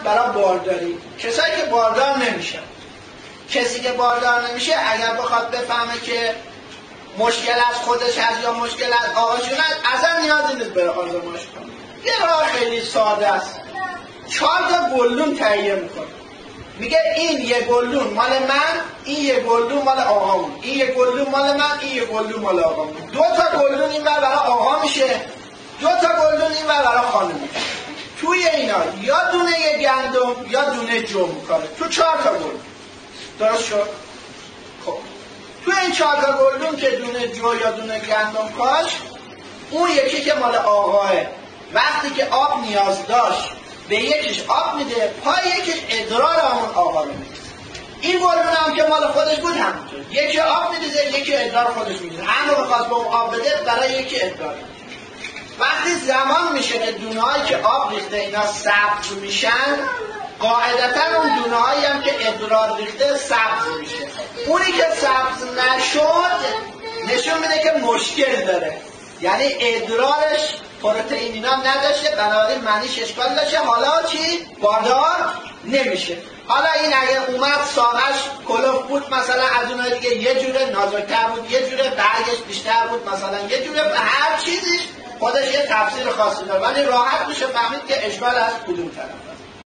برای بارداری. کسایی که باردار نمیشن، کسی که باردار نمیشه اگر بخواد بفهمه که مشکل از خودش هست یا مشکل از آقاشون هست، اصلا نیازی نیست بره آزمایش کنه. یه راه خیلی ساده است. 4 تا گلدون تهیه میکنه، میگه این یه گلدون مال من، این یه گلدون مال آقامون، این یه گلدون مال من، این یه گلدون مال آقامون. 2 تا گلدون این ور برای آقا میشه، 2 تا گلدون این ور برای خانم میشه. توی اینا یا دونه گندم یا دونه جو میکنه، تو 4 تا گلدون. درست شد؟ خب تو این 4 تا گلدون که دونه جو یا دونه گندم کاشت، اون یکی که مال آقاه وقتی که آب نیاز داشت به یکیش آب میده، پای یکیش ادرار همون آقا رو میده. این گلدون هم که مال خودش بود همونطور، یکی آب میده یکی ادرار خودش میده. همون رو خواست به اون آب بده، برای یکی ادرار. وقتی زمان میشه که دونه‌هایی که آب ریخته اینا سبز میشن، قاعدتا اون دونه‌هایی هم که ادرار ریخته سبز میشه. اونی که سبز نشد نشون میده که مشکل داره، یعنی ادرارش پروتئین اینا نداشته، بنابراین معنیش اشکال داشته. حالا چی؟ باردار نمیشه. حالا این اگه اومد ساقش کلوف بود مثلا از اونهای دیگه یه جوره نازک‌تر بود، یه جوره برگش بیشتر بود، مثلا یه جوره، هر چیزیش خودش یه تفسیر خاصی داره، ولی راحت میشه فهمید که اشکال از کدوم طرف.